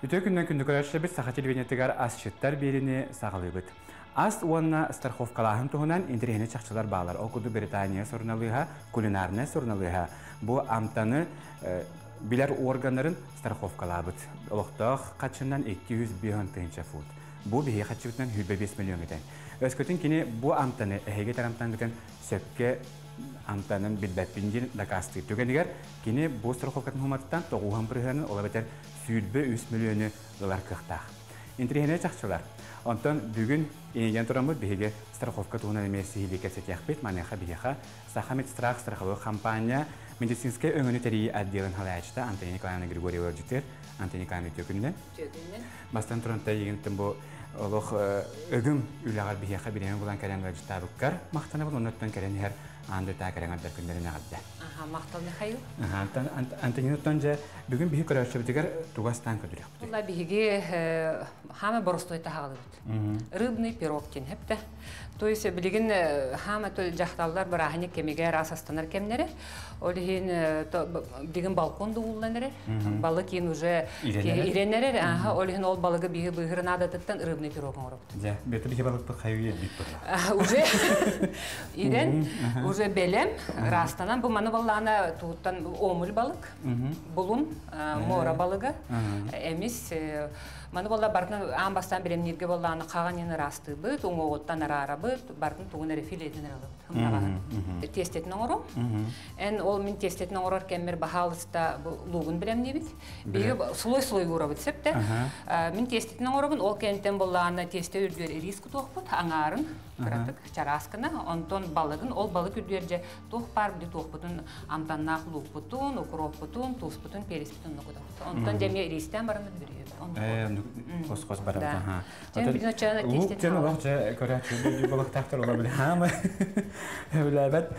Үтө күннен күнді көрәшілі саха телевизиятыгар ас шыттар беріне сағылыбыт. Ас уанна страховкалахын туғынан интерегіне чақчылар бағалар. Окуду Британия сорналыға, кулинарная сорналыға. Бұ амтаны билер органların страховкалабыт. Олықтақ қатшынан 200 тыынча фут. Бұ бейе қатшыбытынан 5 миллион етен. Өскөтін кені бұ амтаны әйге тарамтан бітен сөпке амтанын билбәппінден дакасты түгенігер, кені бұ страховкатын хуматтан 9 бірғанын ола бітер 3 миллионы доллар кықтақ. Интерегіне чақчылар. Онтан бүгін енеген тұрамыз бейге страховка туғынан емесі хиликәсет яқпет, манеха бейеха Сахамет страх страховой компания медицинская öngünü отделын халайчта Антония Николаевна Григорьева жүтер, Антония Николаевна төкінді. Бастан тұрынта егінтін бұл олық өгім үлағар бейеха біремен бұлан кәрен вәжіта бұққар. Мақтаны бұл оныттан кәрен әр анды та кәрен аддар күндеріне ғадды. Мақталны қайу? Антония Тонжа бүгін бейі көрәші бітігер туғастан көдірек бұды. Бұл бейге хама боростойта хағалы бұд. Рыбный пирог кен хепті. То есть билигин хама төл жақталдар бір ахыне кемеге расастанар кемнері. Ол хин билигин балкон дууланары. Балы кейін уже иренері. Ол хин ол балығы бигі бұғырын адатыттан рыбный пирогын ұрыпты. Беті бігі балықты қайуе бит бұда. Уже ирен, уже белем растанан. Бұл маны балағына туыттан омыл балық, бұлын, мора балығы. Эмис Маны болла бартын амбастан берем нерге болланы қаған ені расты бұд, оң оғыттан ара бұд, бартын туғын әрі филетін әрі тестетін оңыру. Ән ол мен тестетін оңырар кәмір бағалыста луғын білем не бід. Бегі сұлой-сұлой ұра бұд сәпті. Мен тестетін оңыру бұд, ол кәнттен болланы тесті үрдер риск тұқ бұд, аңарын, қыратық, чараскына, онтон балығын, ол балық үрдерже тұқ бар бұд, тұқ бұдын амтаннақ луқ бұдын, ұқырок бұдын, тұз бұдын, перес бұдын ұқыды бұд. Онтон жәме рейстен барымыз бүрі. Қос барамда. Лук жаны уақытша көрәтші балықтақтар ола білі хамы өләбәт.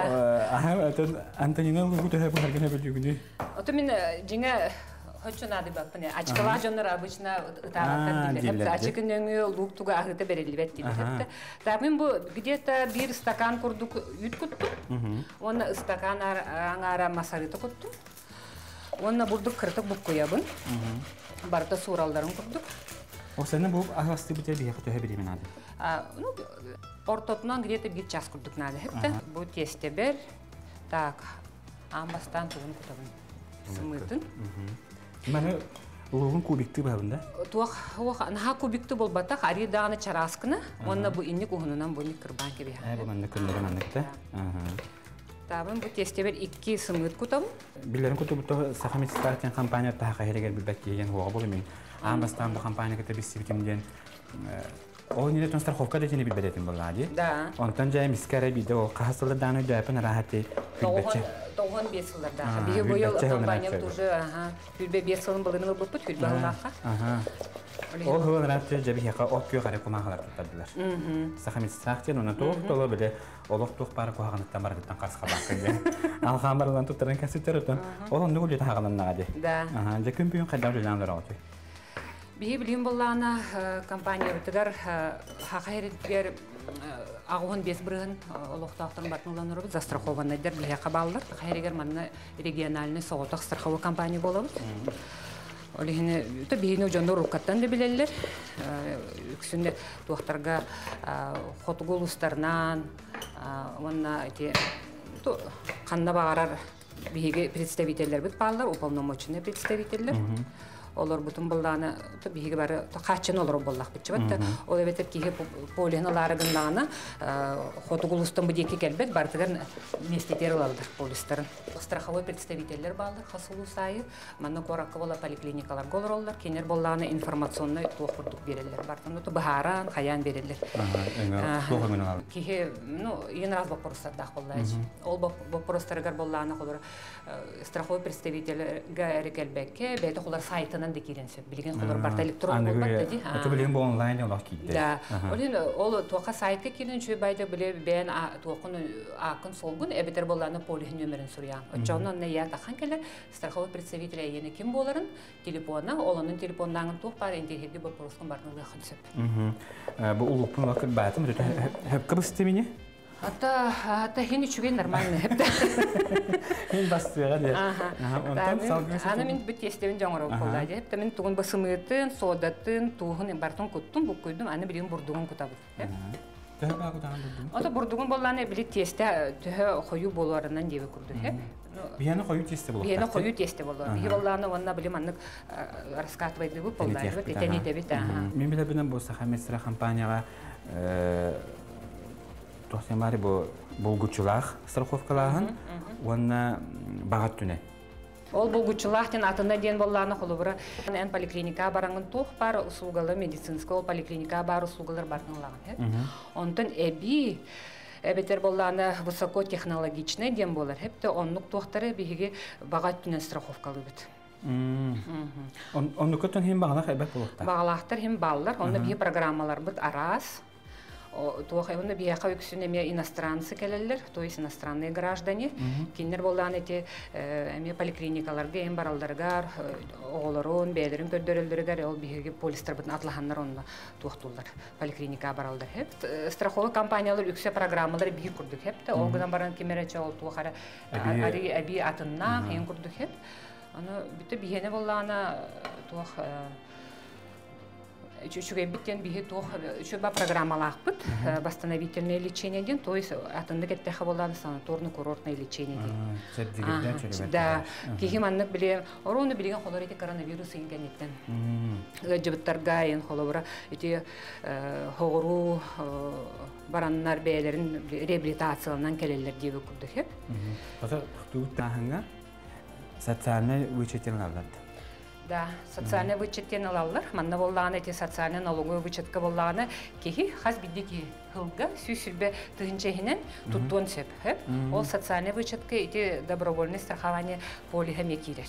Антонина лугу төһә бұл әргені біл жүгіне. Оты мен жеңе Хочу надо бапне. Ачкала жоннор обычно тағаттар дилер. Ачкын өңі луктуга ахыты берелбет дилер. Табын бу где-то бир стакан курдук юткутту. Оны стакан аңара масарыты кутту. Оны бурдук кыртык бук коябын. Барта суралдарын курдук. Осаны бу ахасты бите бия көтө беремен ады. Ну ортотунан где-то бир час курдук надо. Бу тесте бер. Так. Амбастан тугун кутабын. Сымытын. Мана улугун кубикти бабында. Туах наха кубикти болбатак ари даганы чараскына, онна бу инник ухунунан бу ник кырбан кеби. Бу манда күндөрү мандыкта. Табын бу тестебер 2 сымыт кутам. Билерин кутубутта Сахамет Стартен компания таха херегер билбек деген хуга болу мен. Амбастан бу компанияга табиссибитимден ол неде тон страховка детени билбедетин боллади. Да. Онтан жай мискаре биде ол кахасылы даны дөпен рахаты билбече. Тоғын 5 жылдарда. Биге бойыл компания тоже, күлбе 5 жылын былыны бұппыт, күлбе ғылаққа. Ол ғылын рәпті жабы хеқа от күйі қарай құмағылар тұттадылар. Сахамет Стартен, оны тоқ толы біле, олық тоқ бары қоғағынықтан барғыттан қарсыға баққын. Алған барылан тұттарын кәсеттер ұттан, ол оны үлеті хағыланнаға де. Да. Жакын бүйін қайдан жүляндар ауты. Биге білген болағына компания бұтыгар хақайреттер ағуын 5 бірігін олықтақтың батынлан ұрып, застрахованайдар біле қабалылар. Қайрегер манна региональный соғытақ страховой компания болабыз. Олегіне бейіні жонды ұрыққаттан да білелер. Үксінде туақтарға қотығыл ұстарынан, қанна бағарар бейге представителер бұд бағалар, уполномоченный представителер. Олар бүтін бұлданы бейгі бары қачын олар боллақ бітші бәтті. Ол әбетер кейі полиғыналары ғындағына қотығыл ұстан бұд екі кәлбет бартығар местетер олалдар полистарын. Страховой представителер балдар, қасылу сайы, маны қорақы бола поликлиникалар голар олар, кенер боллағына информационный тоқырдық берелер. Бартын ұты бағаран, қаян берелер. Кейі, ең раз бақпұрыстардақ боллайыз. Ол бақпұрыстарығар боллағына қолар страховой представителерге әрі кәлбәкке, бәйті қолар сайтынан да керенсіп, білген қолар барта электрон болбат деді. Өті білген бұл онлайн олақ кейді. Да. Ол тоқа сайтқа келін шөй байды біле бәйін тоқын ақын солғын, әбетер боллағына полихин өмірін сұриян. Отчауынан нәйят ақан келер, страховой представитель әйені кем боларын, телефонна, олының телефоннағын тоқ бар, интернетті бұл поросқын барнылығы қынсып. Бұл ұлықпын уақыт бәтім, хөпкі бұсты мені? Ата хин үчүгэй нормально. Хин бастыга де. Аны мен бит естебин жоңороо болду деп. Мен тугун басымытын, содатын, тугун бартын куттум, бу куйдум, аны билин бурдугун кутабы. Төһө кутаган булдум. Ата бурдугун болланы билет тесте төһө кою болорунан дебе курду. Бияны кою тесте болду. Бияны кою тесте болду. Бии болланы онна билим аннык раскатывайды бу болду. Тени дебит. Мен биле билен болса хаместра компанияга тохсемари бу булгучулар страховкаларын онна багат түне. Ол булгучулахтын атында ден болланы холубура эн поликлиника бараңын тух бар услугалы медицинская поликлиника бар услугалар бартынлаган. Онтон эбетер болланы высокотехнологичный ден болар. Хепте оннук тухтары биһиги багат түнен страховкалы бит. Оннукотон хем багалах эбет болукта. Багалахтар хем баллар, онда бии программалар бит арас. Туохайвында бияқа өксүн эме иностранцы келелер, то есть иностранные граждане. Кинер болдан эти эме поликлиникаларга, эм баралдаргар, оголорун, бәйлерин көрдөрөлдөргөр, ол биһиги полистер бутун атлаханнар онна туохтулар. Поликлиника баралдар хеп. Страховый компаниялар үксе программалар бии курдук хеп. Ол гынан баран кемерече ол туохара аби атынна ен курдук хеп. Аны бүтө биһене боллана туох Чучугай биттен биһи туох чөба программалаахпыт, восстановительное лечение ден, то есть атында кеттеха болланы санаторно-курортное лечение ден. Да, кихим аннык биле, орону билеген холор эти коронавирус ингенеттен. Жыбыттарга ен холора эти хогору бараннар бәйлерин реабилитацияланан келелер дебе курдук хеп. Базар туут таханга социальный вычетен алат. Да, социальный вычеттен алалар. Манна болланы эти социальный налоговый вычетка болланы кихи хас биддики хылга сүйсүлбе тыгынчехинен туттуон сеп. Ол социальный вычетка эти добровольное страхование полихэме кирер.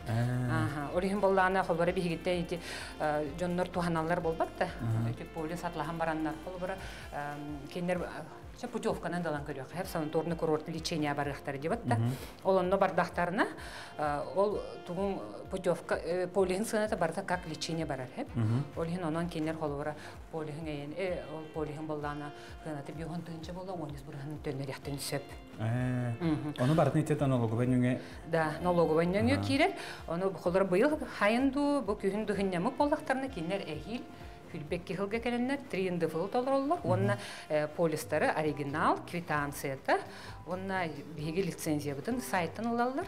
Олихин болланы холбары бихигитте эти жоннор туханалар болбатта. Эти поли сатлахан бараннар холбары кенер путевканы далан көрөк. Хеп санаторный курортный лечение барыхтары дебатта. Ол онно бардактарына ол тугун путевка полихин сыната барда как лечение барар хеп. Олихин онон кенер холбары полихин эйен ол полихин болланы гынаты бион тынча болла онис бурхан төнөряктын сөп. Оны бардын итет налоговый нөңе. Да, налоговый нөңе кирер. Оны холбары быйыл хайынду бу күһүн дүһүннәме боллактарына кенер эхил Күлбекке хылга келеннер, триинды фыл толыроллар. Онна полистары оригинал, квитанцията. Онна биги лицензия бутын сайттан алалар.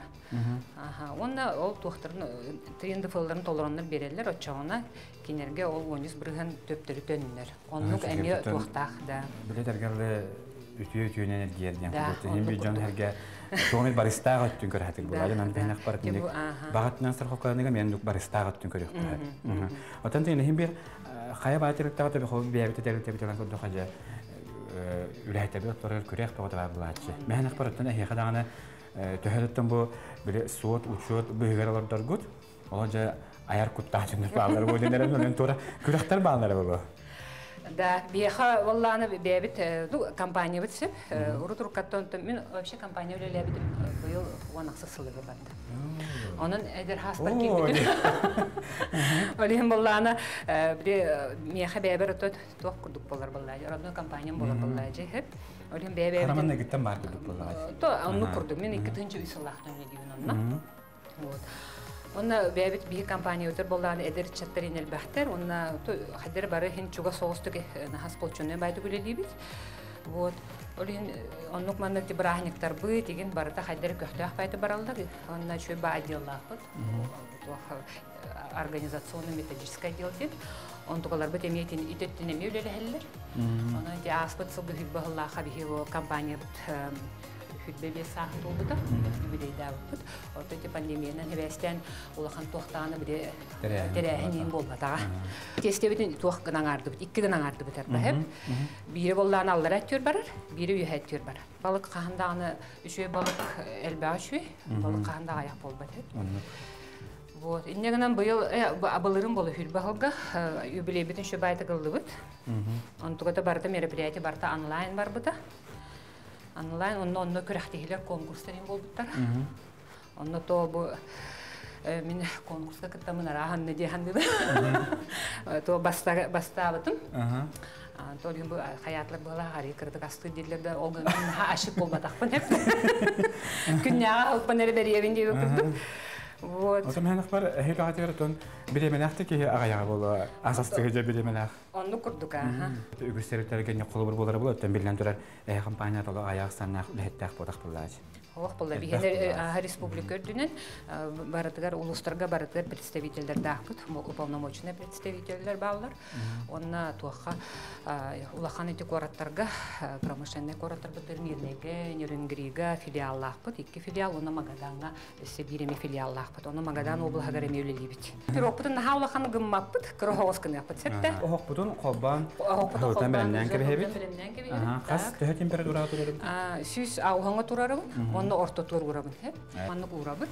Онна ол туохтарын триинды фылларын толыроннар берелер. Очоғына кенерге ол онис бірген төптері төнінер. Оннук әме туохтақ да. Білетергерлі үтіе-үтіен энергияден. Мен бей жон әрге Томит баристаға өттін көрі хатық бұл. Айдан анпайнақ барытындек. Бағатынан сырқоқларыныға мен баристаға өттін көрі өттін. Отан тегін хем бір Хая батырыктага табы хобби бәбите тәлән күрдү хажа үләйтәбе торыр күрәк тогыда булачы. Мен ахбараттан әһә дагына төһәләттән бу бер суот учет быгыралар дөргүт. Олажа аяр куттачын балалар бу денәләр менен тора күрәктәр балалар бу. Да, биеха валланы бәбит компания битсеп, урутур каттан мен вообще компания белән ләбидем. Быел ванаксы сылыгы барды. Onun eder hasta kimdir? Olihim bollana bir miyaha beraber tuh kurduk bollar bollay. Radno kampanyam bollar bollay hep. Olihim beraber. Karamanna gittim var kurduk bollay. To onu kurduk. Men ikinci usulaktan ne diyorsun onunla? Вот. Онна бәбит бии компания өтер болланы эдер чаттарын элбахтер. Онна хадер бары хин чуга соғыстык нахас полчуны байды күлелейбіз. Вот. Олин оннук маннык дебрахниктар бы деген барыта хадер көхтөк байды баралдар. Онна чөй ба отделлах бут. Организационно-методическое отдел деп. Он тугалар бит эмейтин итеттин эме үлелехеллер. Онна ди аспыт сылгы хүббахыллаха бихи компания бит Хүлбебе сахт oldu юбилейда бут. Вот эти пандемиядан хевестен улахан тохтаны бире терехин болбатага. Тестебитин тох гынаңарды бит, икки гынаңарды бит арба хеп. Бири болланы аллар әттер барар, бири үе әттер барар. Балык кахандагы үшөй балык элбе үшөй, балык кахандагы аяк болбат хеп. Вот, иннегенен быйыл абылырым болу хүлбахылга юбилейбитин шөбайты кылды бит. Онтугата барда мероприятие барда онлайн бар быта. Онлайн онно көрәхтегелер конкурстарын болдуттар. Онно то бу мен конкурска кыттамын арахан недехан dedi. То бастабытым. Толин бу хаятлар була хари кырдык асты дилерде ол мен ашык болбатакпын деп. Күнняга алпанер беребин деп кырдым. Вот. Отом ханах бар хекатертон биременахты ки агаяга боло асастыгы же биременах. Онну курдук аха. Үгүстеректерге не колу болар болот тен билен турар компания толо аягстаннах лехтах бодак буллаж. Ох, булла бигенер республика өрдүнен баратыгар улустарга баратыгар представительдер дагыт, уполномоченный представительдер баллар. Онна туаха улахан эти кораттарга промышленный кораттар бутер мирнеге, Нюрнбергга филиаллахпыт, икки филиал онна Магаданга Сибиреми филиаллахпыт, онна Магадан облага мевлелибит. Пирокпытын хаулахан гыммаппыт, кырохоскын яппыт сетте. Охпутун колбан. Охпутун белемнен кебехебит. Кас төһө температура турарым. Сүз ауһаңа турарым. Онда ортотур урабын, манны урабын.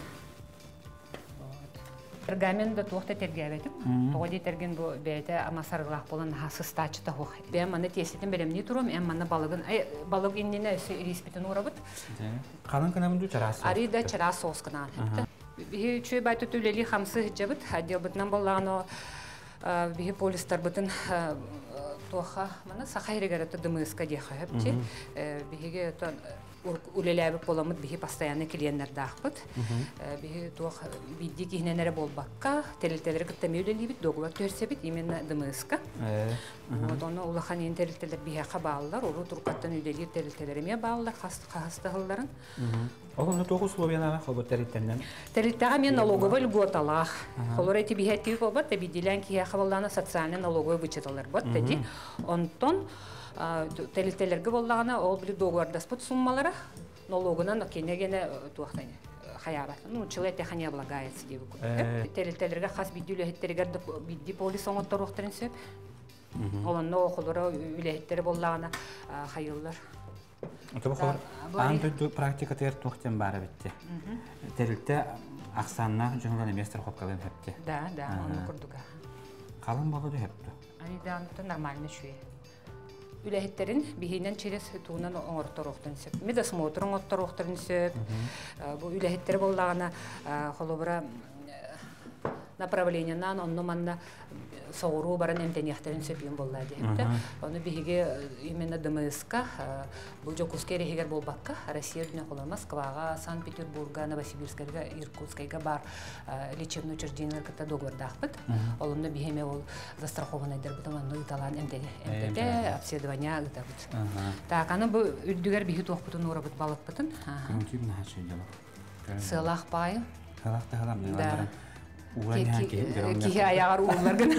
Пергамент да туохта тергәбетим. Тоғыди терген бу бәйте ама саргылах болан хасы стачы та хух. Бәм манны тесетен белемни турам, эм манны балык иннене респитен урабын. Канын кынамын ду чарасы. Ари да чарасы оскынан. Бихи чүй байту түлели хамсы хиджабыт, хаддел бытнан боллағано бихи полистар бытын туаха, мана сахайрегәрәті дымыска деха хепчи. Бихиге үлеләбі боламыд бихи постоянный клиенттер дақпыт. Бихи туах бидди кихненері болбаққа, тәрілтелері кіттәме үлелейбіт, доғылар көрсебіт, именно дымыска. Оны улахан ең тәрілтелер бихақа бағылар, олы тұрқаттан үлелейіп тәрілтелеріме бағылар, қастығыларын. Олымны тоғы условияна қолбы тәрілттенден? Тәрілттәға мен налоговый льготалақ. Қолыр әйті бихәттегі болбат, биддилән кияқа болланы социальный налоговый вычеталар бат, дәди. Онтон тәрілтелерге боллағына ол білі доғардаспыт суммалары, налогынан кене-кене туақтайны. Хаябат. Ну, человек не облагается деп. Тәрілтелерге қас бидди үләхеттерігер бидди полис оңыттар оқтарын сөп. Оланны оқылары үләхеттері боллағына хайылар. Отобу холар антыду практика тер тоқтен бары битти. Тәрілтте ақсанна жонлан еместер қопқалын хепті. Да, оны күрдіға. Қалын болуды хепті? Айда анты нормально шуе. Үләхеттерін бихинен через туынан оңырттар оқтарын сөп. Меда смотрын оқтар оқтарын сөп. Бұл үләхеттері боллағына қолыбыра направлениянан онны манна соғыру барын әмтенияқтарын сөпейін болла дейіпті. Оны бігеге именно ДМС-ка, бұл жокускері егер болбаққа, Россия дүне қолы Москваға, Санкт-Петербурга, Новосибирскайға, Иркутскайға бар лечебный учреждениялар кітті доғырдақпыт. Олымны бігеме ол застрахованный дәрбітім, оны ұталан МТД, обследования ұтабыт. Так, аны бұл үрдігер бігі тоқпытын ұрабыт балық бұтын. Сылақ байы. Кихи аяғар уылар гын.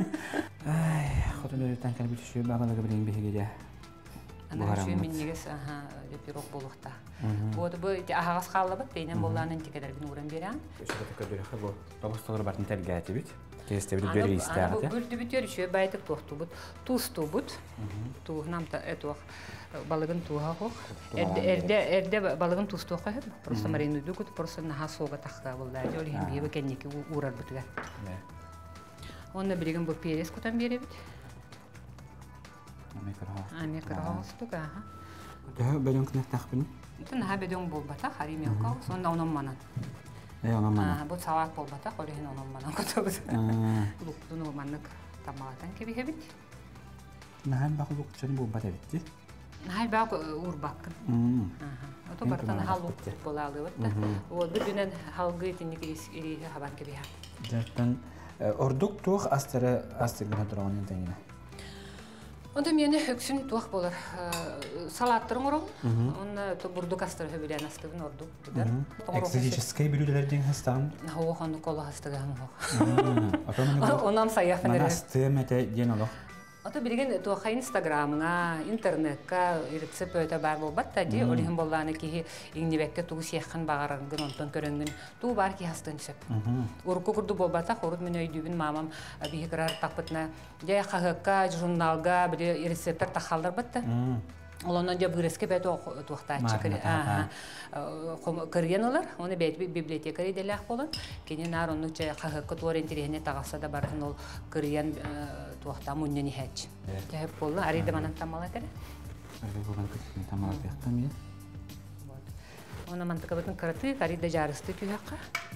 Хотын өреттен кәлбіт үші бағалығы білген бейге де. Ана үші мен негіз пирог болуқта. Бұды бұл ағағыз қалы бұд, бейнен болғанын текедерген ұрын берен. Үші көдіріқі бұл табыстығыр бартын тәлгі әті біт. Кесте бір бері істі ағыты. Бүлді бүтер үші бәйтік тоқту бұд. Тұсту бұд. Туғынамта әтуақ. Балыгын туға хоқ. Әрде балыгын тұз туға хеп. Просто марину дүгіт, просто наға соға таққа болды. Жол ең бейбі кәннекі урар бұтыға. Оны біреген бұл перес күтен бере біт. Америкар хауыз тұға. Дәу бәден күнек тақпыны? Наға бәден бол батақ, хари мен қауыз. Онда онын манан. Онын манан? Бұл салат бол батақ, олеген онын манан күтігіз. Бұқтың олманлық тамалатан кебі хебіт. Наға бақы бұқтың бұл бат әбітті? Нахал бақ урбақын. Ото бартан хал бола алып та. Ол бүрдүнен халгы тинник ири хабар кебе. Жаттан ордук тух астыры астыгына турган теңине. Онда мені өксүн тух болар. Салаттырың орон. Онда то бурдук астыры хөбүлән астыгын ордук тугар. Экзотический билүүдөрдүн хастан. Хоо хону кола хастыган хоо. Онам саяфын. Асты мете ден олох. Ото билген туаха Инстаграмга, интернетка рецепт өтө бар болбат та ди, олихин болланы ки иңнебекке тугу сияккан багарыгын онтон көрөнгүн туу бар ки хастын сөп. Урку курду болбата, хорут мен өйдүбүн мамам бихиграр такпытна, жай хагыкка, журналга бир рецепттер тахалдар батта. Олонан жа бырыске бәт туақтачы кірген олар, оны бәт библиотекари делях болын. Кенен ар оны қағыққы туар интерегіне тағаса да барын ол кірген туақта мұннен ихәтші. Жәп болын, ариді манан тамал әтері? Ариді болған күткен тамал әтері. Ona mantıka batın kırıtı, karide jarıstı tüyakka.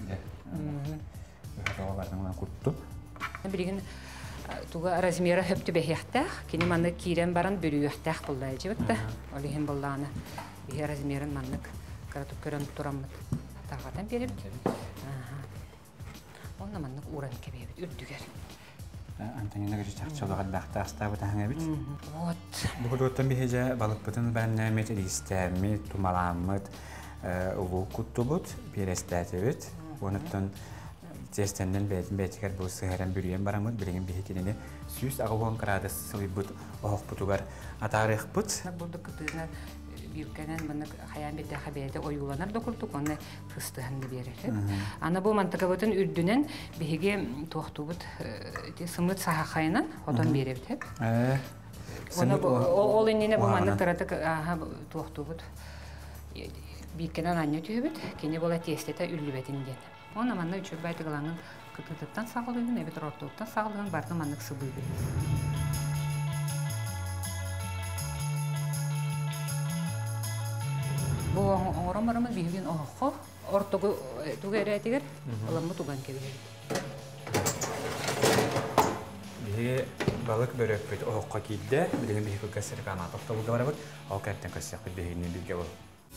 Oğalardan kurttu. Bir gün tuğa razmera höptü behyahta, kini manlık kiren baran bürüyahta buldaycı bitti. Olihim buldağına. Bir razmerin manlık kırıtıp körün turamıt. Tağadan beri bitti. Ona manlık uğran kebebit, ürdüger. Antanina gıcı çarçalığa bakta hasta bu tane bit. Ot. Bu doğrudan bir hece balık bıtın ben ne istermi, tumalamıt, uvu kuttu but, bir estetevit. Onutun Cestenden belki bu seheren bürüyen baramıt, bilgin bir hekilini süs ağıvan kırada sıvı but, oğuk butugar atarıq but. Burada kıtığına büyükenen bana hayal bir daha haberde oyulanar dokurduk, onu fıstığını verir. Ana bu mantıka butun ürdünen bihige tohtu but, sımlıt sahakaynan odan verir hep. Ol inine bu mantık taratık tohtu but. Büyükenen anne tüyübüt, kene bola testete üllü betinden. Ona manna üçür bayti kılanın kıtıklıktan sağlığın, evet ortalıktan sağlığın, barda manlık sıvı bir. Bu oramlarımız bir gün oğu, ortalığı tuğer etiger, alamı tuğan kebilir. Bir balık börek bit oğuqa kildi, bilgin bir hükü kasır kanat. Oktalığı var bit, oğu kertten kasıyak bit behinin bilge bol.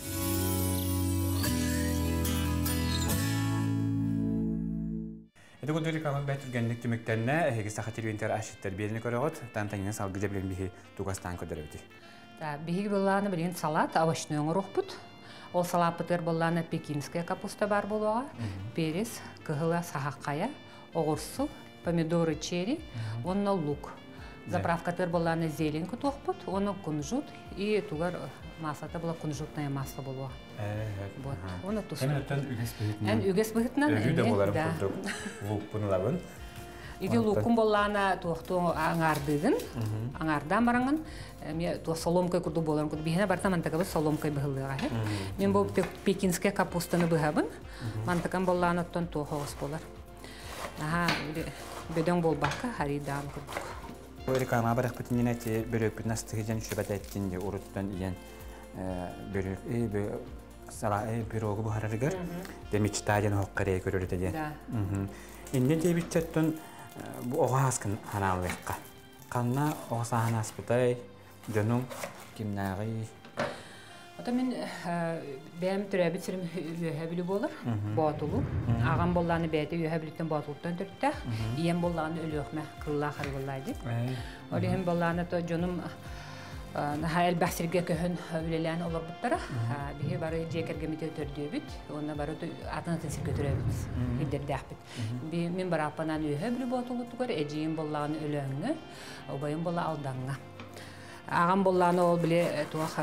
Edo kuduri kamak bait genlik tümüklerine hegi sahatir winter aşitler birini körögot tantanina salgıca bilen bihi tugastan ködürübüdü. Bihi bollarını bilen salat, avaşnı ruhput. O salat biter bollarını pekinskaya kapusta bar boluğa, перец, кыгыла сахакая, огурсу, помидоры черри, онна лук. Заправка тер болlarını зеленку тохпут, оны кунжут и тугар масата была кунжутная масса болуğa. Вот. Оны тусу. Hemen öten üges bihitinin. En üges bihitinden. Ölü de bolarım kurduk. Luk bunu labın. İdi lukun bollarına tohtu аңардыгын, аңардан бараңын, мен то соломкой курду боларым курду. Бихине барта мантакабы соломкой быгылыга. Мен бу пекинская капустаны быгабын. Мантакан болларына оттон тохогус болар. Аха, бөдөң болбакка харидан курдук. Böyle kama barak bütününe te börek nasıl tıkıcan şubat ettiğinde uruttan iyen börek sala bürogu bu hararıgar demek tajan hokkare görür dedi. İnne de bitçetten bu oğa haskın hanalıqqa. Kanna oğa sahanas butay dönüm kimnagi. Ota men benim türebi sirim höhebili bolar, batulu. Ağam bollarını beyde höhebilitten batuluktan dörtte. İyen bollarını ölüyökme kıllar harıgıllaydı. Öyle hem bollarını da canım hayal bahsirge köhün ülelerini olur buttara. Bihi barı ceker gemite tördüğü bit. Ona barı da atınatın sirke türebimiz. İdder dahbit. Men barı apanan höhebili batulu tukar. Eceğin bollarını ölüyöngü. Obayın bollar aldanğa. Ağam bollarını ol bile tuğağa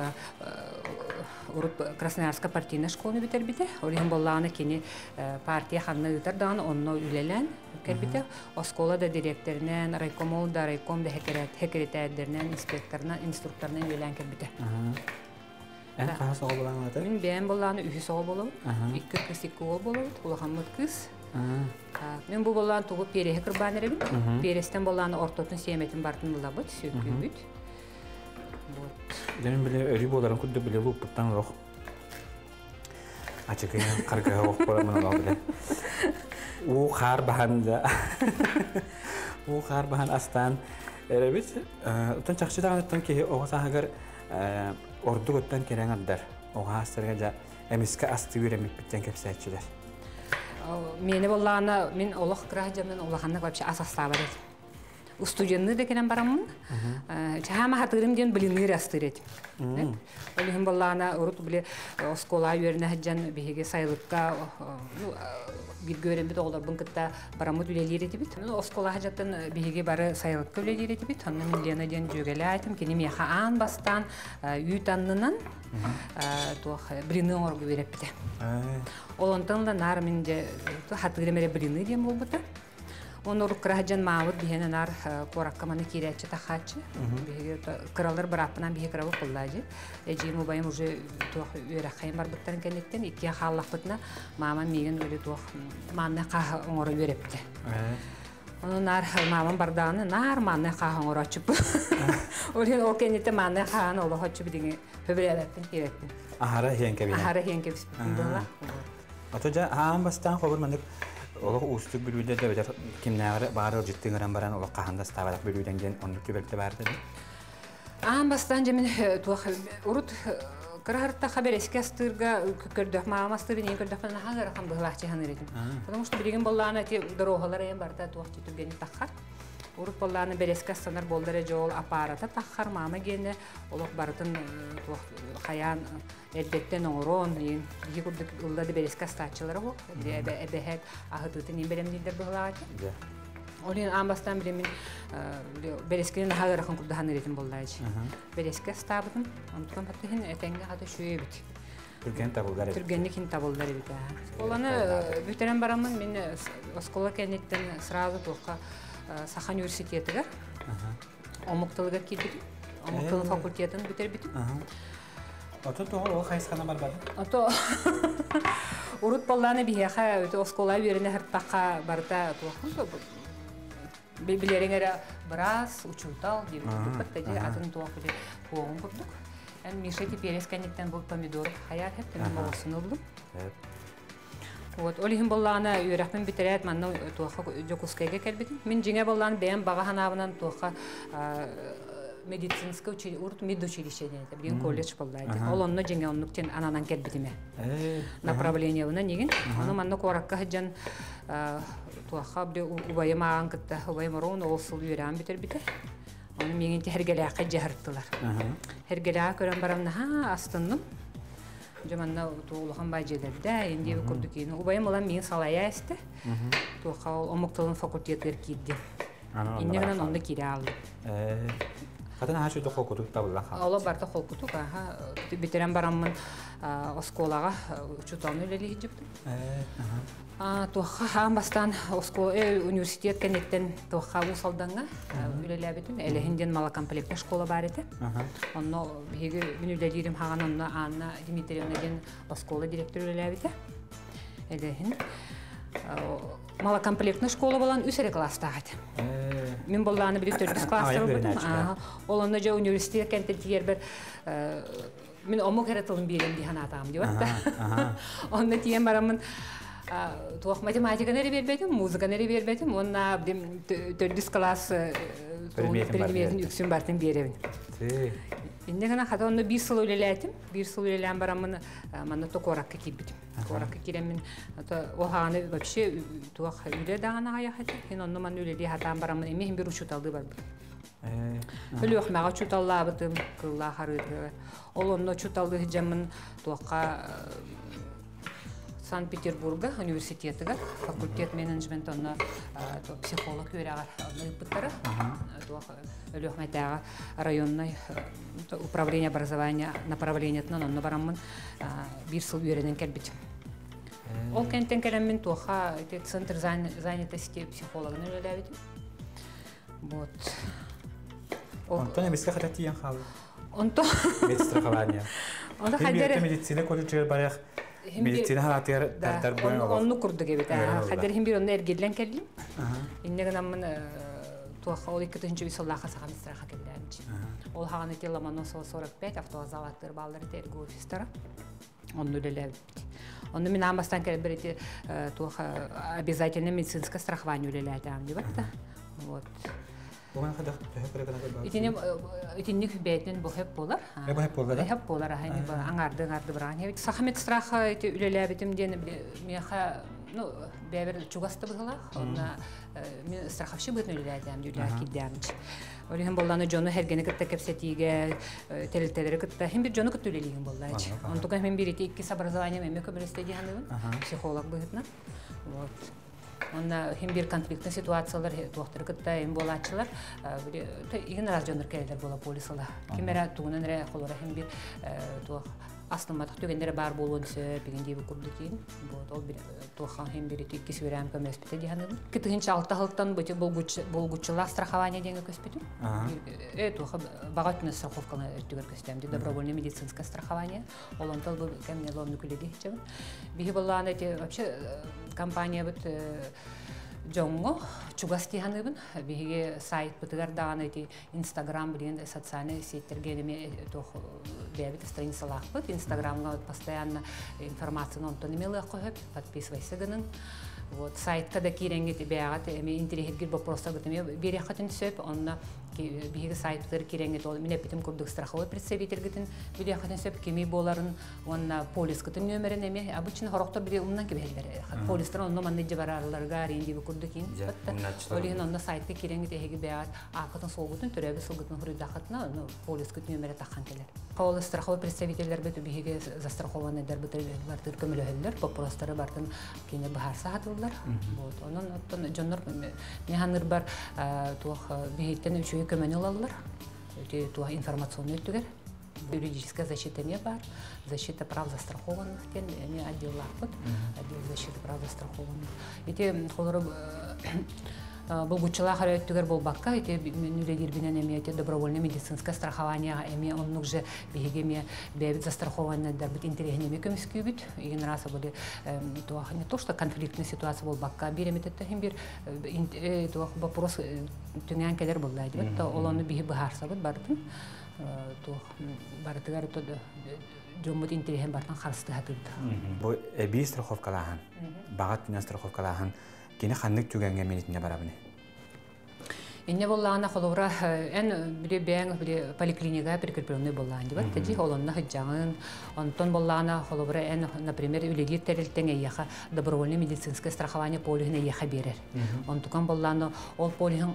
Urup Krasnoyarska partiyna şkolunu biter. Olihim bollarını kini partiya xanna yutar dağın onunla ülelen kerbite. O skola da direktörünen, raykomol da raykom da hekreterderinden, instruktorundan ülelen kerbite. En kahas oğul bolan var Min beğen bollarını ühüs oğul bolan, iki kız iki oğul bolan, ulahamut kız. Min bu bollarını tuğup peri hekirban erebin. Peristen bollarını ortotun siyemetin bartın bulabıt, sökübüt. Benim bile ölü bolarım kudu bile luputtan yok. Açık yani kargaya yok bolamın ola bile. O kar bahanda. O kar bahan astan erebit. Utan çakşı dağınıttan ki o sahagar ordu gottan keren addar. O hasırgaca emiske astı veremip bitten kepsayetçiler. Meni bollarına min olaq kırağıca min olaqanlık vapşı asasla var edim. Устуденный декенен барамын. Чахама хатырым ден блиныр астырет. Олихим боллана урут биле оскола юерне хаджан биһиге сайлыкка бир көрөмбүт олорбун кытта барамыт үлелер этибит. Оскола хаджаттан биһиге бары сайлыкка үлелер этибит. Анын миллиона ден жөгеле айтым кени меха ан бастан үй таннынан тух блины оргу берепти. Олонтан да нар минде хатырым эре блины ден болбута. Onu rukrahajan mağut bihenen ar korakkamani kireççi taxaçı. Kralar bırakpınan bihi kralı kullacı. Eceğim obayım ucu tuğ öğreqayım var bıttarın kennetten. İkiye xallaq bıtına mağman megen öyle tuğ manna qağı oңora öğrepti. Onu nar mamam bardağını nar manne kahan oraçıp. Olin o kendite manne kahan ola hoçup dinge höbrelettin kirettin. Ahara henke bile. Ahara henke bismillah. Atoja haam bastan khobur mandık. Ola ustuk bülüde de beter kimnäre bari ciddi garan baran ola kahanda stabalak bülüden gen onu kübekte bardı. Aham bastan jemin tuh urut Карарта хабар эскестырга көрдөх маамастыр не көрдөх на хагар хам быхлахчы ханырытым. Потому что билген болланы те дорогалар эм барда туакчы түргени тахар. Урут болланы берескастанар болдары жол аппарата тахар мама гене олох бартын туак хаян элбеттен орон ин йгурдык улдады берескастачылары бу. Эбехет ахытытын не беремдилдер быхлахчы. Олин амбастан билемин берескенин хагарахын курда ханырытым боллайчы. Береске стабытым, антуган паттыхин этенге хаты шүйебит. Түргенникин табылдары бит. Оланы бүтерен барамын мен оскола кенеттен сразу тоққа Саха университетиге омуктылыга кирдик. Омуктылык факультетін бүтер битим. Ото тоғыр ол қайысқана бар бады? Ото урут болланы бияха оскола беріне хырттаққа барда тоқын Билереңер брас учутал деп баттади атын туакты коон курдук. Эн мишети перескенеттен бул помидор хаяр хеп темен болсын олдум. Вот олихин боллана үйрәхмен битерет манны туаха жокускайга келбитим. Мен жиңе болланы бәм бага ханабынан туаха медицинское училище, урт медучилище дейт. Билген колледж боллайды. Ол онно жиңе оннуктен ананан келбитиме. Направление уна неген. Аны манны коракка хаҗан туаха бе убаймаган кытта убаймарон олсул үйрәм битер битер. Аны менин тергеләккә җәрттылар. Тергеләк көрәм барамна ха астынным. Жаманна туулган баҗедәдә инде күрдүк ин убайым улам мен салая исте. Туаха омуктылын факультеттер кидди. Иннегенен онда кире алды. Хатын хашы да хокутук табылла ха. Ала барда хокутук ха битерәм бараммын осколага учуталны лели җиптим. Туаха хамбастан оскола университет кенеттен туаха усалданга үлеләбетин элехинден малокомплектный школа бар иде. Онно биге мүнүлелерим хаган онно Анна Дмитриевна ден оскола директор үлеләбите. Элехин малокомплектный школа болан үсере класстагы. Мен болланы бир 4 класста болдум. Олонда жа университет кенттен тигер бер мен омук эретилин берем ди ханатам деп атта. Онда тиен барамын туах математика нере бербедим, музыка нере бербедим. Онна бим 4 класс предметин үксүн бартын беребин. Инде гана хата онда 1 жыл үлеләтим. 1 жыл үлеләм барамын мана то коракка кибитим. Коракка киремин. О ханы вообще туах үле дагана аяхат. Ин онда ман үледи хатам барамын. Эми бир учуталды бар. Үлөк мага чуталлабытым, кылла харыды. Ол онда чуталды жамын туакка Санкт-Петербурга университетиге факультет менеджмент онна психолог үйрәгәр ныпыттары. Үлөк мәтәгә районный управление образования направлениетнан онна барамын 1 жыл үйрәнен келбит. Ол кенттен келемин туаха центр занятости психологын үлеләбит. Вот. Онтон эмеске хата тиен халы. Онто медстрахование. Онда хәдер медицина колледжер барах. Медицина халатыр тартар бой. Онну курдук эбит. Хәдер хим бир онны эргеллән келдим. Иннеген аммын туаха ол 2-нче бисаллаха саган страха келдәнчи. Ол хаганы теламано 45 автовазалаттыр баллары терго офистара. Онну үлеләбит. Онны мен амбастан келип берити туаха обязательно медицинское страхование үлеләтәм дип атта. Вот. Буган хада Итинник бәйтен бу хеп болар. Хеп болар. Хеп болар. Аңарды баран. Сахамет страха үлеләбитим ден меха ну бәбер чугасты булар. Онна мен страховщик бутны үлеләтәм диләр кидәмч. Олиһен болланы жоны һәргене китә кепсетиге телтелере китә һәм бир жоны китә үлелеген боллар. Онтуга мен бир икки образование мен көбрәстә дигәнем. Психолог булытна. Вот. Онна хим бир конфликтный ситуациялар доктор кытта эм болачылар иген районнар келдер бола полисала кимера тугунан ре холора хим бир то астыматык түгендер бар болгон сөп дегендей курдук кийин вот ол бир тохан хим бир икки сөрәм көмөспүтө дигәнем китинче алты хылтан бөтө болгучулар страхование деген көспүтү тоха багатны страховканы түгөр көстәм ди добровольное медицинское страхование олонтол бу кемне ломны күледи чем биһи болланы вообще компания бит жоңго чугас тиһаныбын биһиги сайт бытыгар даганы эти Instagram билген социальный сеттерге неме тох дебит страницалахпыт. Инстаграмга постоянно информацияны онтон эмелы коюп, подписывайся гынын. Вот сайтка да киренге бягат эми интернетке вопросы гытыме берехатын сөп, онна биһиги сайттар киренге тол мен эпитим курдук страховой представитель гытын берехатын сөп кеми боларын, онна полис гытын нөмерин эми обычно хороктор бири умнан кебелдер. Полистер онно манны жабарарларга ренди курдукин. Олин онна сайтка киренге теги бягат акытын солгутун төрөбү сылгытын хурдахатна полис гытын нөмере таккан келер. Полис страховой представительлер бит биһиги застрахованныйдар бартыр көмөлөһөллөр, вопростары бартын кине бахарса хатылдар. Вот онон оттон жоннор механыр бар тух биһиттен үчөй көмөнө алалар. Өтө тух информационный өттүгер. Юридическая защита не бар, защита прав застрахованных, не отдел лапот, отдел защиты прав застрахованных. Эти холоры булгучылар өттүгер болбакка, эти нүлегир бинен эми эти добровольное медицинское страхование эми оннук же бигеме бебит застрахованныйдар бит интерегнеме көмүскүбүт. Иген раса боле туах не то что конфликтная ситуация болбакка береметте хим бир туах вопрос түнән келер булдайды. Бетте олону биги бахарсабыт бардын. То бардыгар то жомут интереген бартан харысты хатылды. Бу эби страховкалахан, багат түнән страховкалахан кини ханнык түгәнгә минитне барабыны. Инне боллана холора эн бире бәң бире поликлиника прикрепленный боллан дип. Таҗи холонна хаҗагын, онтон боллана холора эн, например, үлегир терелтеңе яха добровольное медицинское страхование полигне яха берер. Онтукан боллана ол полигин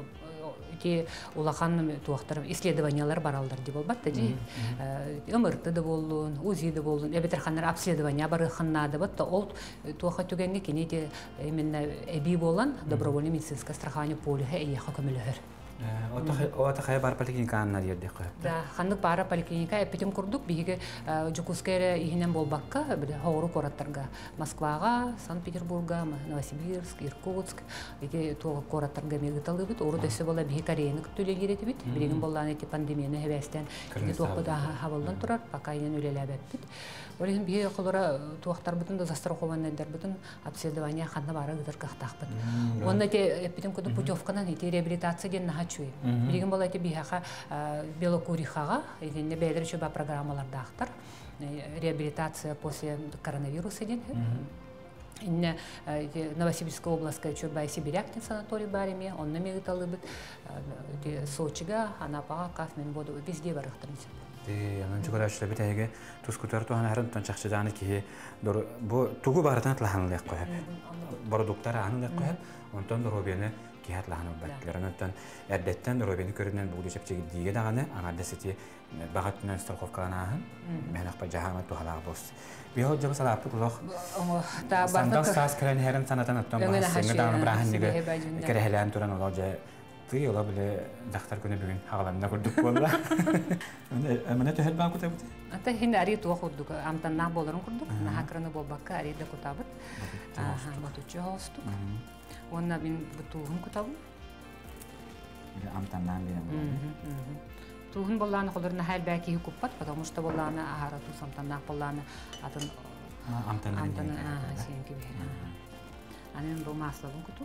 ки улахан туактар исследованиялар баралдар дип болбат таҗи. МРТ да болдун, УЗИ да болдун, эбетерханнар обследование барыхыннады бат ол туаха түгәнгә кине именно эби болан добровольное медицинское страхование полиге яха көмөлөһөр. Ота хая бар поликлиника аннар yerде кой. Да, ханнык бара поликлиника эпитем курдук биге Жукускере игенен болбакка, бир хогуру кораттарга, Москвага, Санкт-Петербурга, Новосибирск, Иркутск, эти то кораттарга мегиталы бит, ору дөсө бола биге Кореяны күтүлөгөр эти бит. Билген боллан эти пандемияны хебестен эти токуда хабылдан турар, пока ен үлеләбет бит. Олеген биге колора туактар бутун да застрахованныйдар бутун обследование ханна бара гыдыр кахтакпыт. Онда эти эпитем куду путевканан эти реабилитация ден чуй. Билген бола эти биха белокурихага, эдинде бәйләр чөбә программаларда актар. Реабилитация после коронавируса ден. Инне Новосибирская областка чөбә Сибиряктин санаторий бареме, онны мегиталы бит. Сочига, Анапага, Кафмен боду везде барыктырмыз. Анан чугарачла битеге тускутар то ханарын тон чакчыданы ки бу тугу баратан тлаханлык кояп. Продукттар анлык кояп, онтон робене киятлаханы батларынтан эрдеттен робене көрүнөн бу дечепчеги диге даганы аңарда сети багатынан страховкаланаһын. Мен акпа жахама тухалаа бос. Био жаба салапты кулох. Та бартак сас керен херен санатан оттон басыңга дагы брахан диге керехелен туран оложе. Ты ола биле дактар көне бүгүн хагаланна көрдүк болла. Менә төһәт баа кутабыт. Ата хин ари туа курдук, амтанна боларын курдук. Нахакраны болбакка ари да кутабыт. Батучу хостук. Онна бин бутугун кутабы. Амтаннан билем. Тугун болланы холорна хәл бәки хукуппат, потому что болланы ахарату самтанна болланы атын амтаннан сен кебе. Анын бу маслабын куту.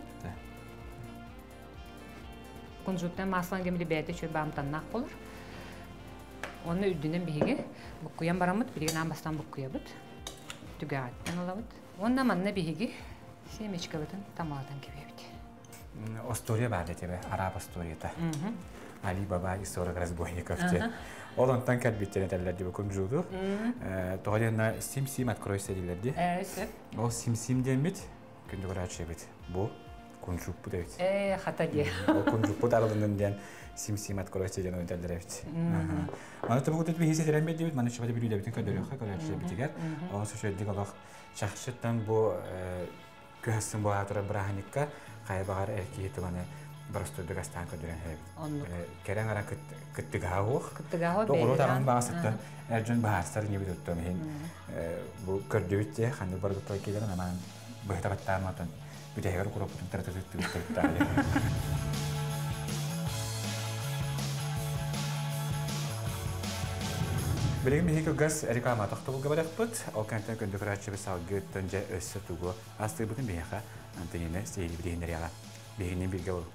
Конжуттан маслан кемли бәте чөбә амтаннак болар. Оны үддүнен биге букуян барамыт, билген амбастан букуябыт. Түгәттен алабыт. Онда манна биге семечка бутын тамадан кебебит. История бар тебе, араб историята. Али Баба историк разбойниковте. Олонтан кәлбиттен әтәлләр дип конжуду. Тогыны сим-сим откройся диләрди. Ол сим-сим демит, көндө гарачы бит. Бу конжуп бит. Хата ди. Конжуп бутарылдан дигән сим-сим откройся дигән әтәлләр бит. Аны табу көтүп бихисе дигән бит дибит. Маны чыгып бирүдә бит көндө гарачы бит дигән. Аны сөйдә дигән шахшыттан бу көһсен бу атыры браханикка кайбагар эркиети маны просто дегастан көдөрөн хеп. Керен ара кыттыга хох. Кыттыга Тогру таран басытты. Эржен баастар не бидет том хин. Бу көрдөбүтте ханды бар той келген аман быhtагаттарматын. Бүтегер куропутун таратып. Билеген бихико газ реклама тохтобул габаракпыт. Ол кантен көндө карачы бесалгы төнжө өссө тугу. Асты бүтүн бияха антенне сейли билендер яга. Бегинен билге бол.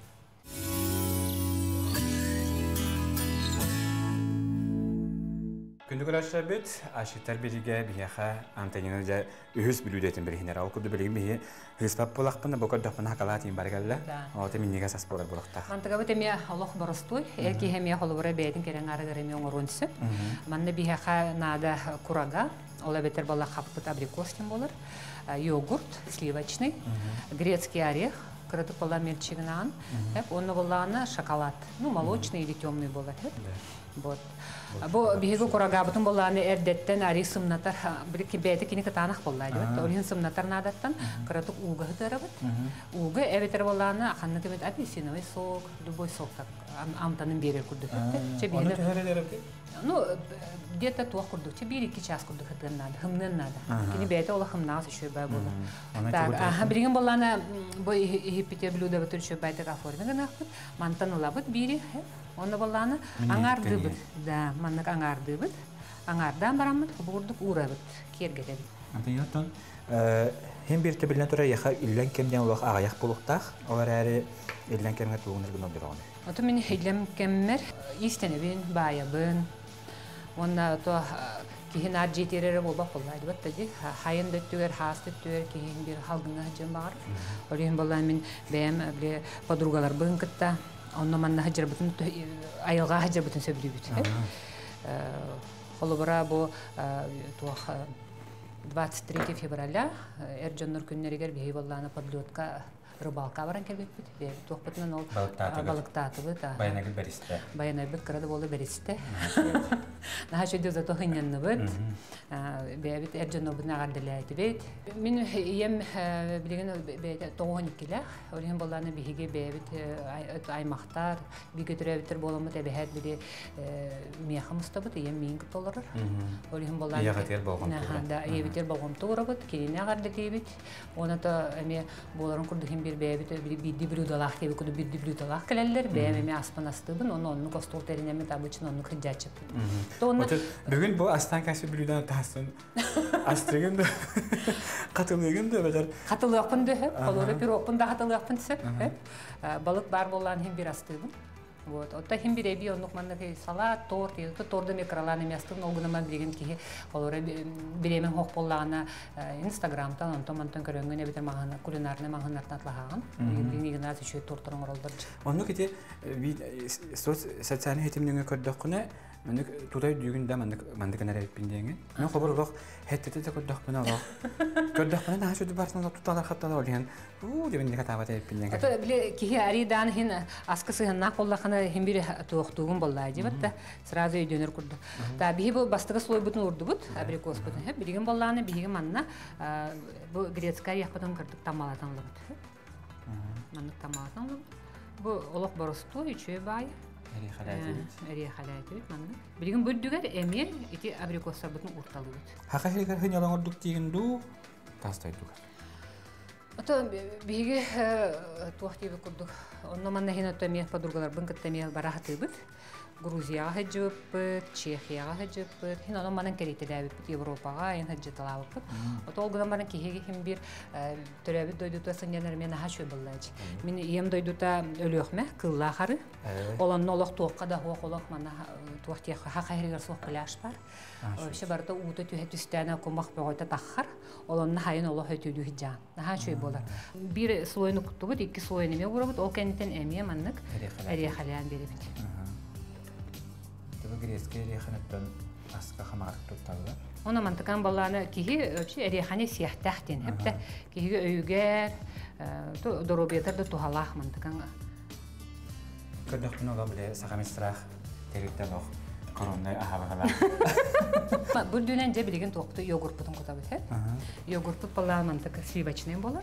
Күндүк аша бит, ашыктар билге бияха антенне да үһүс билүүдетин билендер. Ал куду билген бие хиспап булакпын, бокоддапын хакалатын баргалла. Ота миннеге сас болар булакта. Мантага бит эме Аллах барыстой, эрки хемия холбора бейтин керен арыгыры оңорунсы. Манна бияха нада курага, ола бетер бала хаппыт абрикос тем болар. Йогурт сливочный, грецкий орех, кратык бала мельчигнан, онны болана шоколад, ну молочный или темный болар. Вот. Бу биһиги курагабытын болланы эрдеттен ари сымнатар бирки бети кини катанах боллайды. Олин сымнатар надаттан кратык уга хытарабыт. Уга эветер болланы аханны кемет апельсиновый сок, любой сок так амтанын берер курдук. Оны төһөрелер. Ну, где-то тух курдук, че бир-2 час курдук хытын надо, хымнын надо. Кини бети ола хымнаас еще бай болла. Так, бирген болланы бу хиппите блюдо бутыр еще байтык оформиган ахпыт. Мантан улабыт бири, оны болланы аңардыбыт. Да, маннык аңардыбыт. Аңардан барамыт, бурдук урабыт, кергедебит. Антониотон, hem bir tebilden tora yaha illen kemden olaq ağayak buluqtaq, olar əri illen kemden tuğunuz gün oldur onu. Oto meni illen kemmer, istenebin, bayabın, onna to kihin arjeterere bolbaq bollaydı. Battadı, hayın döttüger, has döttüger, kihin bir halgına hacım var. Olihin bollayın min bəyəm podrugalar bığın kıtta, onna manna hacır bütün, ayılğa hacır bütün söbülü bütün. Холобара бу 23 февраля эржоннор күннеригер бии болланы подлётка рыбалка баран келбет бит. Тохпутнан ол балыктаты бит. Баянагыл беристе. Баянагыл крады болду беристе. Наха шөдө зато хыннанны бит. Бебит эржоннор бит нагарделайты бит. Мен ем билеген бет 12-ле. Олен болланы бииге бебит аймактар бигетөрөбүтөр боломут эбехет бири мехамыста бит ем минг толорор. Олен болланы ягатер болгон. Да, ебитер болгон тоорабыт, кирине агардетебит. Оната эме болорун курдухин bir bir bludalak gibi kudu bir bludalak kelleler beğenmemi aspanastığın onu kostol terineme tabuçun onu kıcacıp. Bugün bu aslan kaşı bludan tahsın. Astrıgın da katılığın da becer. Katılığın da hep. Olur bir okun da katılığın hep. Balık bar bolan hem bir astığın. Вот, ота хим бире би онук мандагы салат, торт, торда микраланы мястын олгунама билген ки олора биремен хок боллагана Инстаграмтан онтон көрөнгөн эбитер магана кулинарный маганартан атлаган. Бигиназ еще торторун оролдорчу. Онук ити социальный хетимнеңе көрдөккүнө мен тудай дүгүндө мандык нереп биндеңе. Мен хобор рох хеттете де көрдөккүнө рох. Көрдөккүнө да шуды барсына туталар хатталар олген. Дебинде катабата биндеңе. Ата биле ки аридан хин аскысы на коллахана хим бире токтугун боллайды бат. Сразу өйдөнөр курду. Та бии бу бастыгы слой бутун урдубут, абрикос бутун. Хеп билген болланы биги манна бу грецкий яхпадан кырдык тамалатан лыбыт. Манны тамалатан лыбыт. Бу олох боросту үчө бай. Эри халайты манны. Билген бүддүгөр эме ити абрикоса бутун урталыбыт. Хакайгер хын ялаңордук дигенду тастайдук. Ото биги туахтыбы курдук. Онно манна хин отоме подругалар бынкыттаме барахатыбыт. Грузияга хаджыппыт, Чехияга хаджыппыт, хин онон манан керетелебит Европага, ен хаджыталабыт. Ото олгудан баран кихеги хим бир төрөбүт дойдута сынjanар мен хашой боллайчы. Мен ем дойдута өлөкме, кылла хары. Олонно олох туокка да хуак олох манна туактия хакайрыгар суак кыляш бар. Вообще барда ута түйет үстәне комак бөгөйtä тахар. Олонно хайын олох өтүдү хиджан. Хашой болар. Бир слойну куттубут, 2 слойну эме бурабыт, ол кенттен эме маннык эри халян беребит. Грецкий реханаттан аска хамар тутталды. Она мантыкан баланы киһи вообще рехане сияхтахтен. Хепте киһи өйгәр, доробетер тухалах мантыкан. Көрдөкүн ола биле сагамистрах теректен ох корондай ахабагала. Бу дүнен же билген токту йогурт бутун кутабыт, хе? Йогурт бут баланы мантык сливочный болар.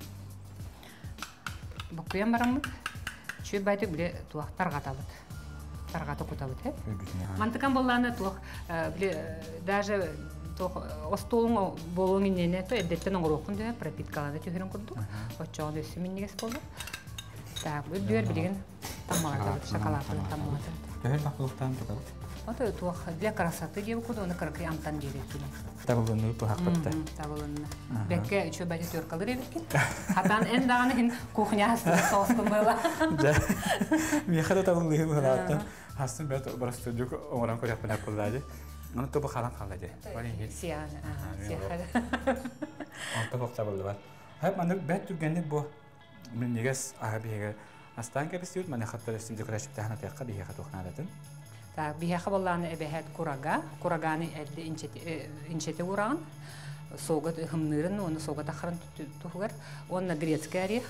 Букуян барамыт. Чүй байтык биле туактар катабыт. Таргата кутабыт, хе? Мантыкан баланы туак биле даже остолуң болуңинене то эддеттен оңорокун деп пропиткаланы төһөрөн курдук. Очоон өсү миннигес болду. Так, бу дүер билген тамалата, шоколадты тамалата. Бәһәл бақылықтан тұқалды. Ота туох для красоты деп куды оны кыркы амтан берет. Табылғаны бұхақпатты. Табылынна. Бәкке үчө бәді төркалыр ебеккен. Хатан ән дағаны хин кухнясында соғыстың была. Мехада табылығы бұғалатты. Хастын бәт бар студио оңыран көрек бінар қолдады. Оны тобы қалан қалады. Сияны. Сияхады. Алты боқ табылды бар. Хәп маны бәт түргенде бұл мен негес аға бейге астан кәбістеуд, маны қаттар үстінде күрәшіп тәхіна тәққа бейге қат оқынадатын. Так, бияха болланы эбехет курага, кураганы элде инчете уран, согат хымнырын, оны согат ахран тухгар, онна грецкий орех,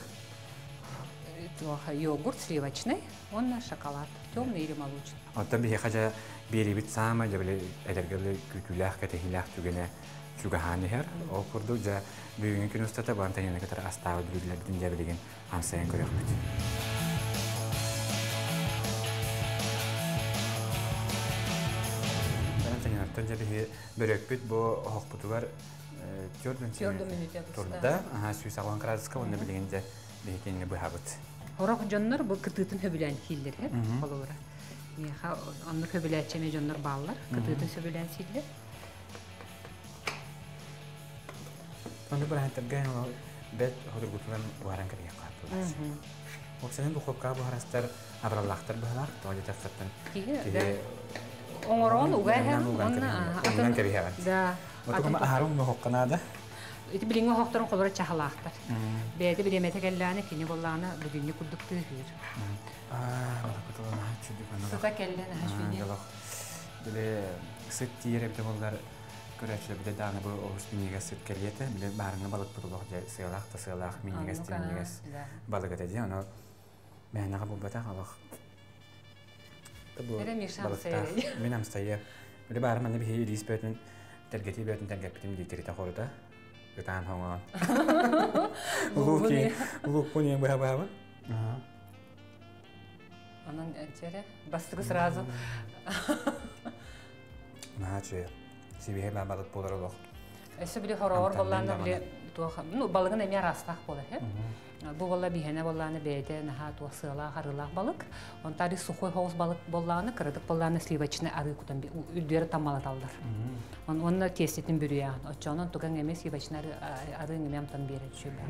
йогурт сливочный, онна шоколад, темный или молочный. Оттан бияха жа беребит сама, жа біле әдергілі күтіләқ кәтехиләқ түгене чугаханы хер, ол күрді жа бүйінген күн ұстата бантанияны кәтір астағы дүлілердің жа білеген амсайын көрек бүт. Төнҗәбе бөрөкпит бу хакпытугар төрдөн минут турда сүйс алган краска оны билгенде бекенне бу хабыт. Орак жоннор бу кытытын хөбүлән хиллер хеп болора. Миха аны хөбүләчеме жоннор баллар кытытын хөбүлән силлер. Аны бер хәттәгән бет хоdur гутулан варан киргә катты. Оксен бу хопка бу харастар абраллахтар бахлар тоҗа тәфсәттән. Оңорон угаһам онна атын кебиһәбәт. Да. Отума аһарым хокканада. Ити билиңе хоктарын колора чахалаахтар. Бәде биремете келләне кини болланы бүгүнне кудукту бир. Баталана чүдү бана. Сата келләне хашвине. Биле сыт тиере бите боллар көрәчле биде даны бу оспинигә сыт келете, биле барына балык турулык жай сыйлах минигә стинигәс. Балык әтәде, аны мәнәгә бу бата халык. Мен амстайя. Биле бар мен би рис бетен тергети бетен тергептим дитери тахорда. Гытан хаңа. Лукуни баба. Анан әчере бастыгы сразу. Маче. Сибе балык боларлык. Эсе биле хорор болланда биле ну балыгын эме растак болар, хэ? Бу болла бихене болланы бейде наха туасыла харылак балык. Онтари сухой хоус балык болланы кырдык болланы сливочный ары кутан үлдер тамалаталдар. Онна тестетин бүрүя. Очонон туган эмес сливочный ары эмем тан бере чүбө.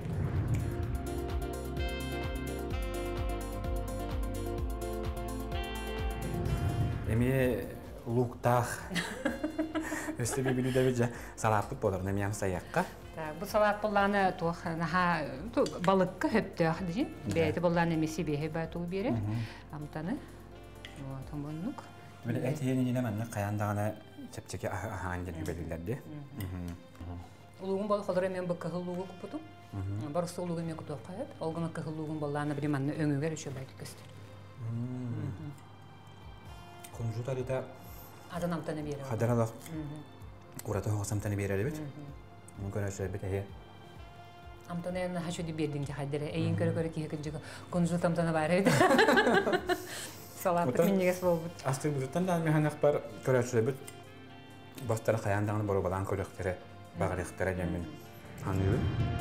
Эми луктах. Өстө бибини дебеже салапты болор немем саякка. Bu salat bollarını tuğ naha balıkka höptü diye. Beyde bollarını mesi behe batu biri. Amtanı. O tamonluk. Böyle et yeni menne kayandağına çepçeki ahangel gübelilerde. Uluğun balık olur men bu kahıllığı kuputum. Barısı uluğu men kutu qayıp. Olgana kahıllığın bollarını bir menne öngüger üçe baytı göster. Konjutarita Adan amtanı biri. Hadaralak. Urata hoğsamtanı biri evet. Mungkin saya betul. Amtana yang hasil di building jahat dere. Ayin kira-kira kih kerja konsul amtana barai. Salat minyak sebab. Asli betul dan mehanak par kira saya bet. Bastara kayan dengan baru balang kau dokter, bagai dokter jamin. Anu.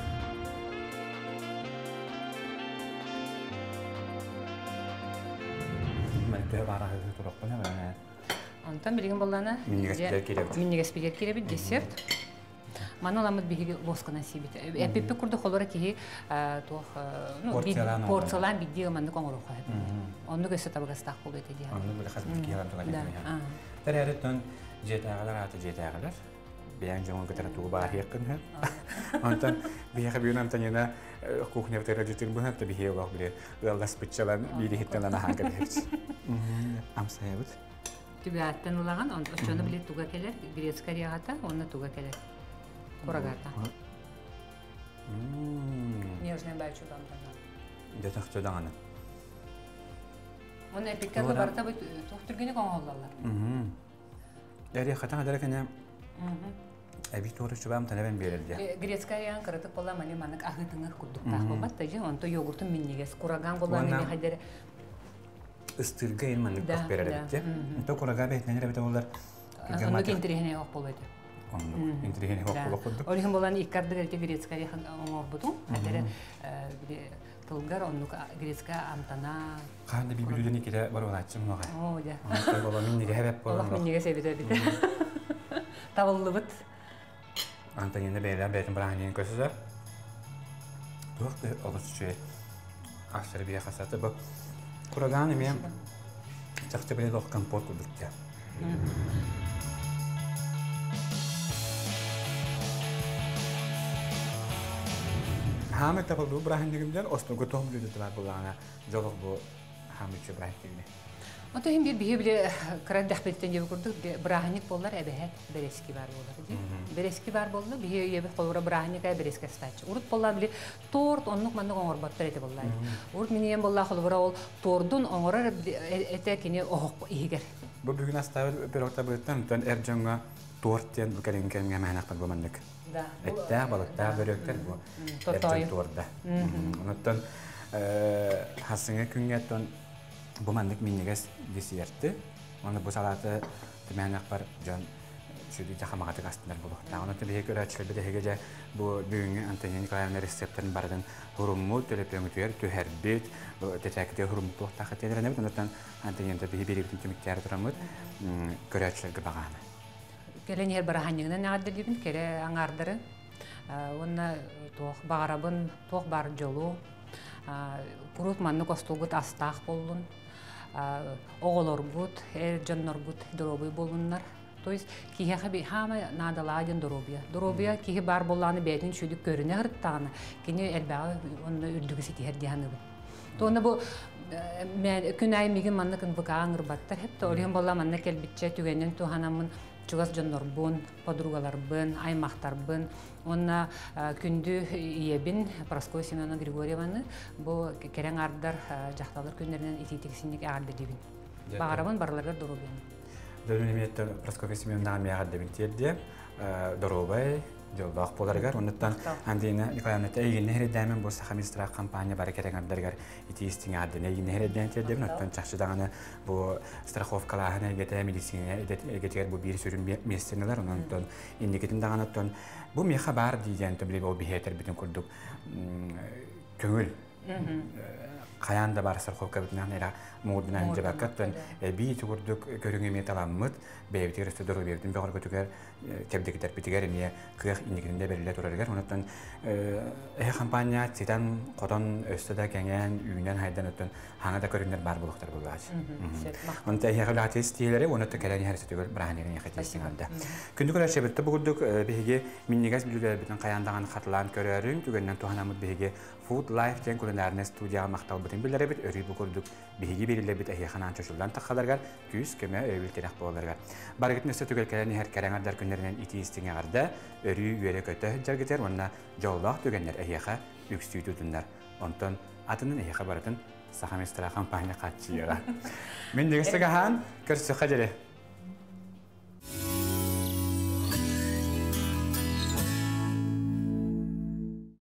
Mereka barang itu turut punya mana? Antam bilang bolana. Minyak speaker kira bit dessert. Mana lambat bihi loska nasibit. Epipi kurdu kolora kihi tuh porselan bidi mana kongoro kah. Onu kese tabaga stak puluh itu dia. Onu boleh khas bihi orang tu kan dia. Tadi hari tu jet agalar atau jet agalar. Biang jangan kita tu bahaya kan. Antan bihi kabiun antan yana kuchnya kita rajutin bukan tapi bihi orang boleh lalas pecahlan bihi hitam lana hangga bihi. Am saya bet. Tiba atan ulangan, untuk cuma beli tuga keler, biris karya kata, onu tuga keler. Kuragata. Ini harusnya baca contohnya. Dia tak coba mana? Mana epiknya tu berarti tuh tergini kau ngolal. Jadi kata ada kayaknya. Ebik tu harus coba amtan even biar dia. Biris karya yang kereta pola mana ahli tengah kuduk tak obat aja, untuk yogurtun minigas kuragan pola ini hadir. Istirgain mana kau biar dia. Untuk kuragan betul ni betul ular. Onu kintirihne ok pola itu. Intrihine hokku. Olihim bolan ikkardı geldi gretskari on orbudun. Adere Тылгар оннук грецка амтана. Қанды бибилуден икеде бар оны айтшым ноға. О, да. Антон бала мен неге хәбәп Аллах болам. минеге себете бите. Тавыллыбыт. Антон енді бәйлән бәйтін бірағын дейін көсізі. Тоқты олыс үші ашыры бия қасаты бұл. Құрағаны мен жақсы біледі ол компот күдікте. Хамы табылды бірағын дегімден осынғы тоғым løyді бар бұлағына жолық бұл хамы үші бірағын дегіне. Ото хим бир бие биле крат дахбеттен жеп курдук браханик боллар эбехет берески бар болар ди. Берески бар болду бие ебе колура браханик ай берески стач. Урут болла биле торт оннук мандык оңор баттар эте боллар. Урут менен болла колура ол тордун оңорор эте кини охок ийгер. Бу бүгүн астабы бир орта бөттөн тон эржонга торттен бу келинкенге манакпат болмандык. Да. Этте балыкта бөрөктөр бу. Тотой. Торда. Онуттан хасыңа күнгөттөн bu mandık minniges desiyertti. Onu bu salata temenak par can şöyle jahamagatık aslında bu. Onu tabii ki öğretçiler bir de hege bu büyüğün Antonio Nikola'nın reseptlerini bardan hurumut telepiyonutuyar tüherbit tetekte hurumut takat eder ne bundan Antonio tabii bir bütün miktarı turamut öğretçiler gibagana. Gelen yer barahannyagına nädil dibin kere аңардыры. Onna toq bagarabın toq bar jolu. Kurut manны kostulgut astaq bollun. Oğolorgut, erjonnorgut doroby bolunlar. То есть киһи хаби хама надаладын доробия. Доробия киһи бар болланы бәйтин шүдүк көрүнө хырттагына. Кини элбагы онны үрдүгүсү тиһер диһаны бу. Тоны бу мен күнай мигин манны кын быкааңыр баттар хеп толген болла манны келбитче түгенен туханамын чугас жоннорбун, подругаларбын, аймактарбын. Онна күндү иебин Проскоя Семеновна Григорьеваны бу керең ардар жакталар күндөрүнөн ититиксинник арды дибин. Багарабын барларга доробия. Дөрүнеметтен Проскоя Семеновна мягат дебинтерде доробай жолдақ боларгар. Онуттан андина Николаевна тәйгін нәхредәмен бұл сақамистра компания бары керең ардаргар итиістің ардын әйгін нәхредән тердебін. Оттан чақшыдағаны бұл страховкалағына әгеті медицина әгетігер бұл бір сүрін местенелер. Онуттан индикетін дағаны оттан бұл меха бар дейден төбілі бұл бейетер бүтін күрдік көңіл. Қаян да бар страховка бүтінен әйра мұғырдынан жабақаттан бей түгірдік көріңе металаммыд бәйбітігер үстедіру бәйбітін бәғыр көтігер кәбдекетер бітігер емее күйек индекетінде берілі тұрарығар. Онықтан компания цитан қотон өстеді кәңен үйінен хайдан өттін хаңада көріңдер бар болуқтар бұл бәж. Онықта әйеғі латес тиелері, онытты кәләне әрісі түгір бірағанерін еқетестің алды. Күнді көрәші бітті бұғырдық бейге миннегаз білілер бітін қаяндаған қатылан көрерін түгеннен туғанамыд бейге Food Life тен күлінәріне студияға мақтал бұтын білдері біт, өрі бұғырдық бейге берілер біт әйеқанан чөшілден таққаларғар, күйіз көмі өйбіл терек боларғар. Барғытын өсті түгел кәләне әр кәрәңардар күндерінен итиістіңе ағарда, өрі үйері көті жаргетер, онына жоллақ түгенлер әйеқа үксүй түтінлер. Онтон атының әйеқа барытын Сахамистра компания қатшыйыға. Мен дегістігі хан, көрсі қадері.